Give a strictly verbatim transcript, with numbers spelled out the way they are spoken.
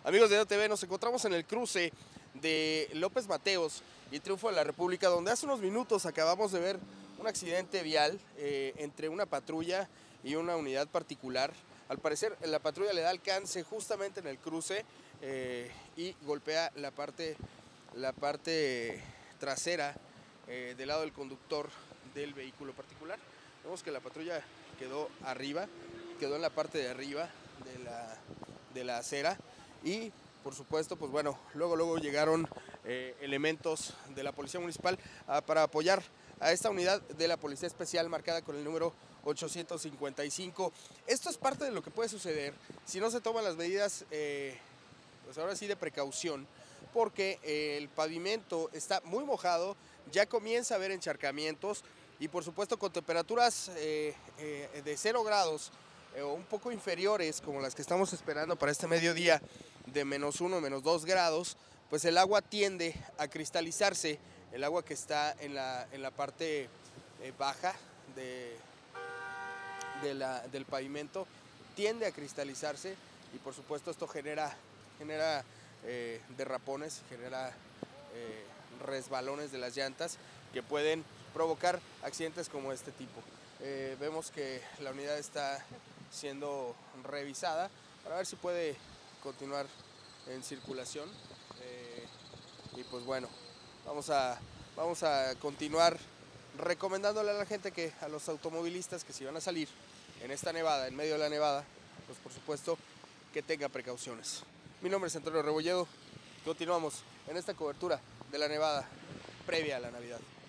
Amigos de E O T V, nos encontramos en el cruce de López Mateos y Triunfo de la República, donde hace unos minutos acabamos de ver un accidente vial eh, entre una patrulla y una unidad particular. Al parecer la patrulla le da alcance justamente en el cruce eh, y golpea la parte, la parte trasera eh, del lado del conductor del vehículo particular. Vemos que la patrulla quedó arriba, quedó en la parte de arriba de la, de la acera. Y por supuesto, pues bueno, luego luego llegaron eh, elementos de la Policía Municipal a, para apoyar a esta unidad de la Policía Especial marcada con el número ochocientos cincuenta y cinco. Esto es parte de lo que puede suceder si no se toman las medidas, eh, pues ahora sí de precaución, porque eh, el pavimento está muy mojado, ya comienza a haber encharcamientos y por supuesto con temperaturas eh, eh, de cero grados o eh, un poco inferiores como las que estamos esperando para este mediodía, de menos uno, menos dos grados, pues el agua tiende a cristalizarse, el agua que está en la, en la parte eh, baja de, de la, del pavimento tiende a cristalizarse y por supuesto esto genera, genera eh, derrapones, genera eh, resbalones de las llantas que pueden provocar accidentes como este tipo. Eh, vemos que la unidad está siendo revisada para ver si puede continuar en circulación eh, y pues bueno, vamos a, vamos a continuar recomendándole a la gente, que a los automovilistas que si van a salir en esta nevada, en medio de la nevada, pues por supuesto que tengan precauciones. Mi nombre es Antonio Rebolledo, continuamos en esta cobertura de la nevada previa a la Navidad.